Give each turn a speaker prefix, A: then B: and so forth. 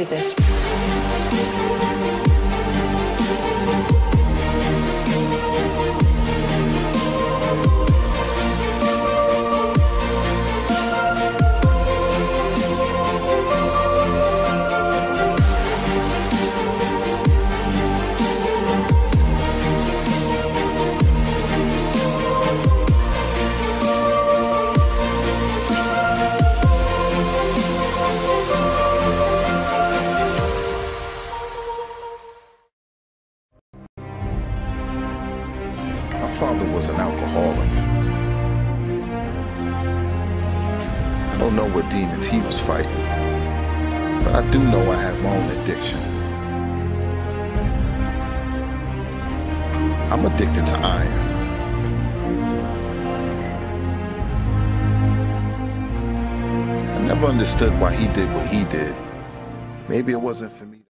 A: do this.
B: My father was an alcoholic. I don't know what demons he was fighting, but I do know I have my own addiction. I'm addicted to iron. I never understood why he did what he did. Maybe it wasn't for me.